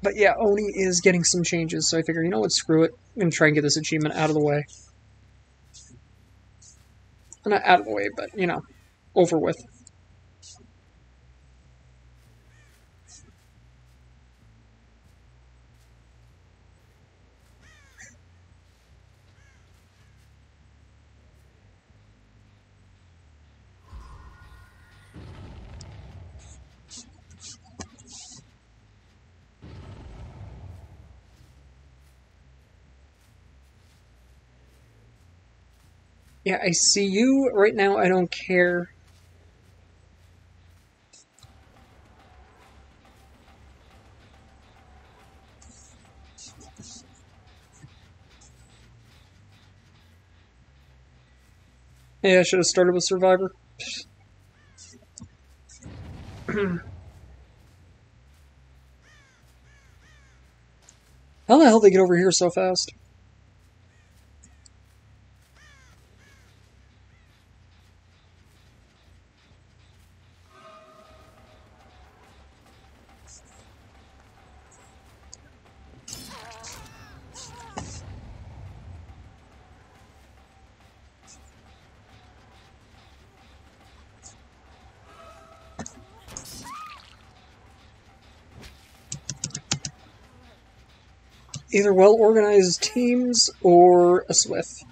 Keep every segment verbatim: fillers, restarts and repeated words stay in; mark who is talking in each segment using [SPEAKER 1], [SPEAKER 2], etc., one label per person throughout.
[SPEAKER 1] But yeah, Oni is getting some changes, so I figure, you know what, screw it. I'm gonna try and get this achievement out of the way. Not out of the way, but, you know, over with. Yeah, I see you. Right now, I don't care. Yeah, I should have started with Survivor. How the hell did they get over here so fast? Either well-organized teams or a Swift.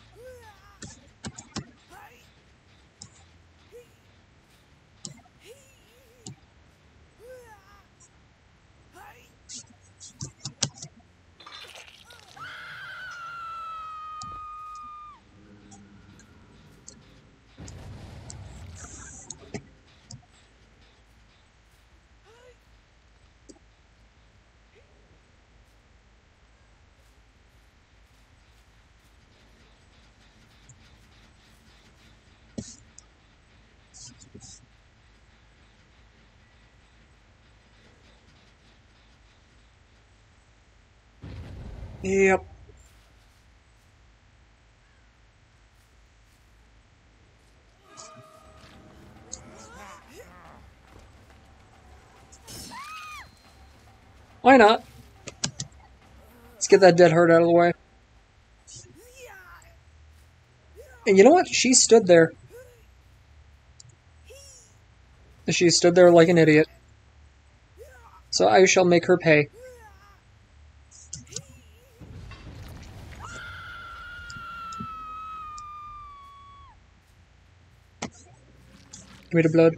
[SPEAKER 1] Yep. Why not? Let's get that dead heart out of the way. And you know what? She stood there. She stood there like an idiot. So I shall make her pay. Give me the blood.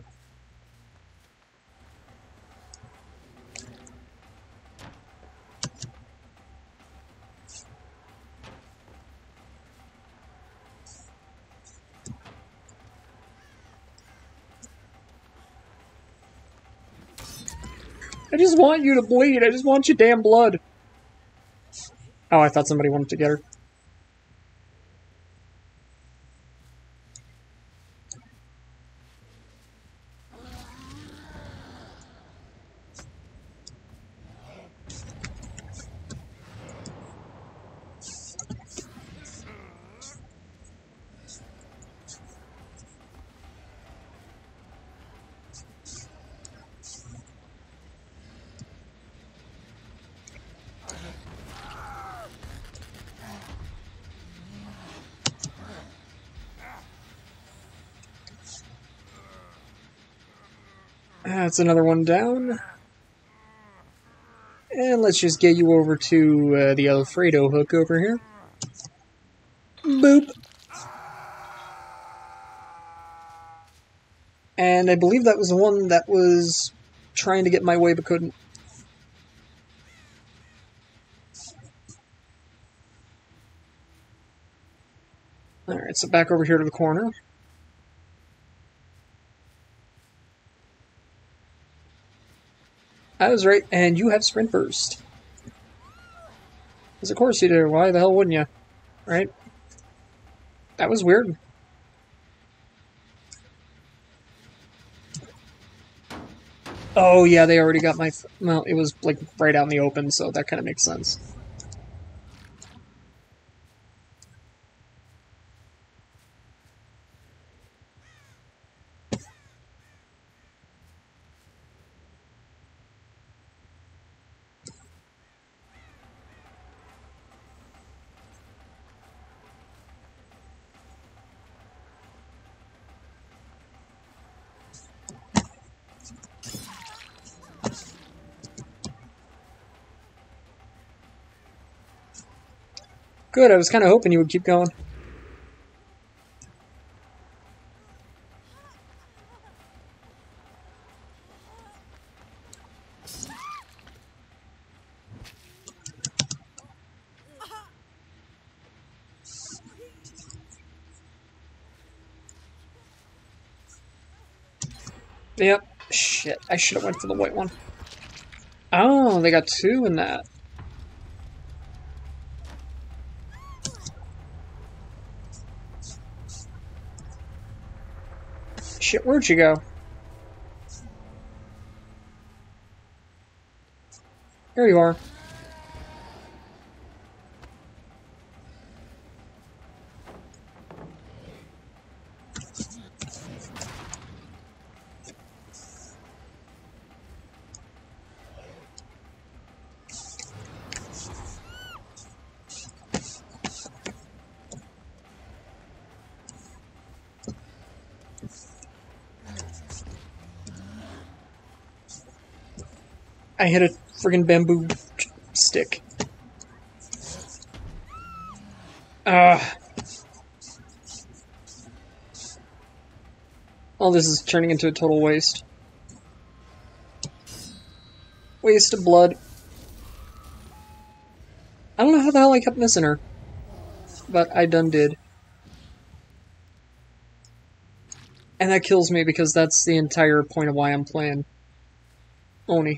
[SPEAKER 1] I just want you to bleed. I just want your damn blood. Oh, I thought somebody wanted to get her. That's another one down. And let's just get you over to uh, the Alfredo hook over here. Boop. And I believe that was the one that was trying to get my way but couldn't. Alright, so back over here to the corner. I was right, and you have Sprint Burst. Because of course you do. Why the hell wouldn't you? Right? That was weird. Oh yeah, they already got my... Well, it was like right out in the open, so that kind of makes sense. Good, I was kind of hoping you would keep going. Yep. Shit, I should have went for the white one. Oh, they got two in that. Shit, where'd you go? There you are. I hit a friggin' bamboo stick. Ah. All this is turning into a total waste. Waste of blood. I don't know how the hell I kept missing her. But I done did. And that kills me because that's the entire point of why I'm playing Oni.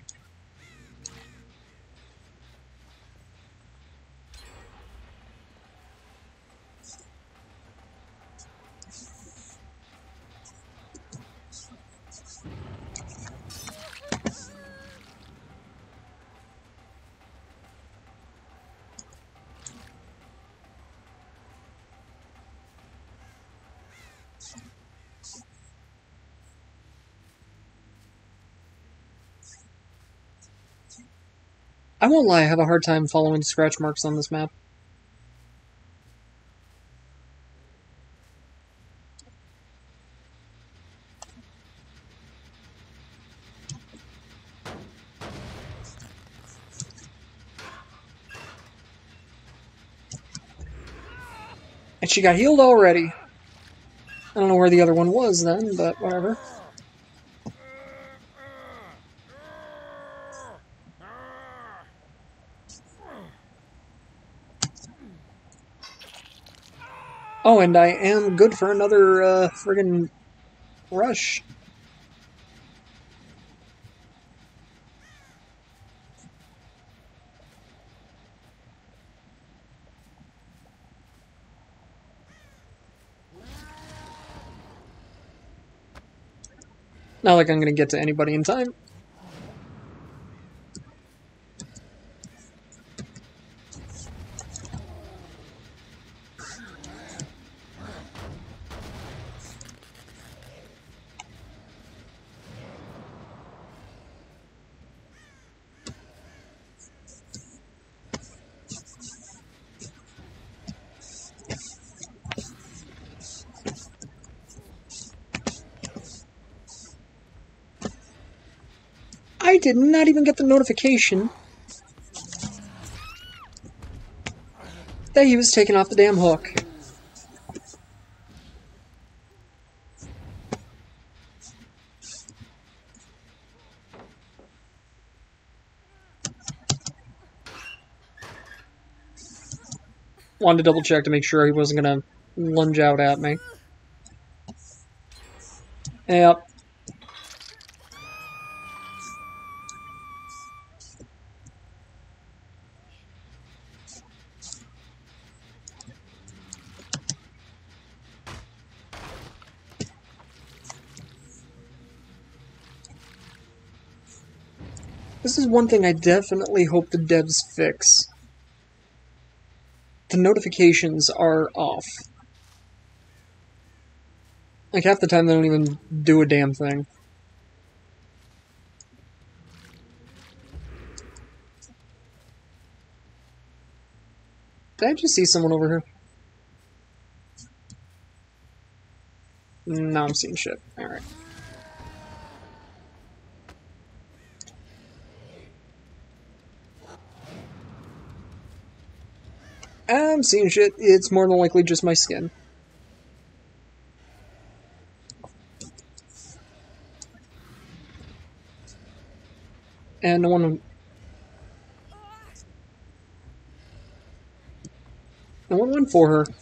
[SPEAKER 1] I won't lie, I have a hard time following scratch marks on this map. And she got healed already. I don't know where the other one was then, but whatever. Oh, and I am good for another uh, friggin' rush. Not like I'm gonna get to anybody in time. I did not even get the notification that he was taken off the damn hook. Wanted to double check to make sure he wasn't gonna lunge out at me. Yep. This is one thing I definitely hope the devs fix. The notifications are off. Like, half the time they don't even do a damn thing. Did I just see someone over here? No, I'm seeing shit. Alright. Uh, I'm seeing shit. It's more than likely just my skin. And no one... No one went for her.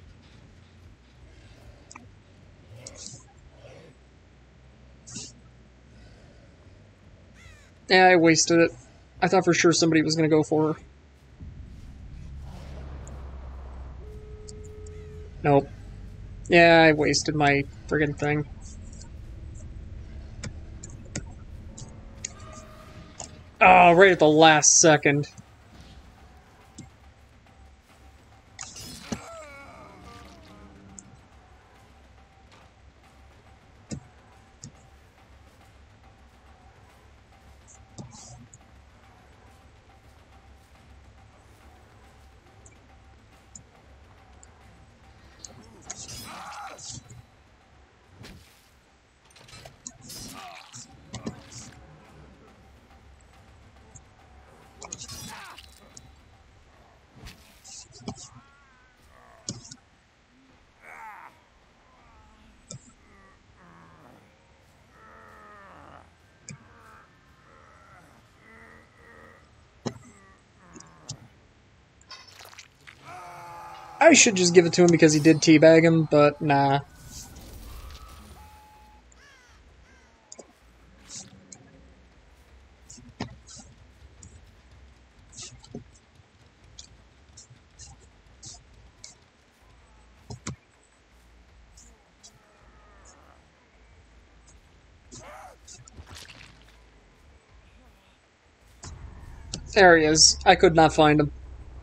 [SPEAKER 1] Yeah, I wasted it. I thought for sure somebody was going to go for her. Nope. Yeah, I wasted my friggin' thing. Oh, right at the last second. I should just give it to him because he did teabag him, but nah. There he is. I could not find him.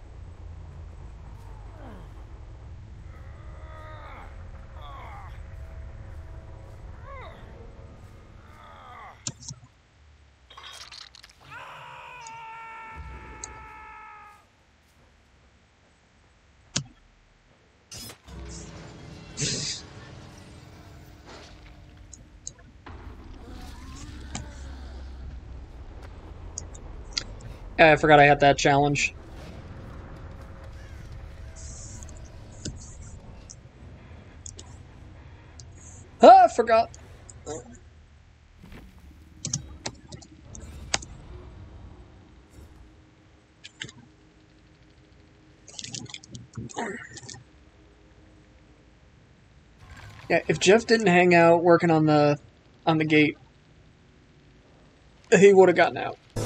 [SPEAKER 1] I forgot I had that challenge. Ah, I forgot. Yeah, if Jeff didn't hang out working on the on the gate, he would have gotten out.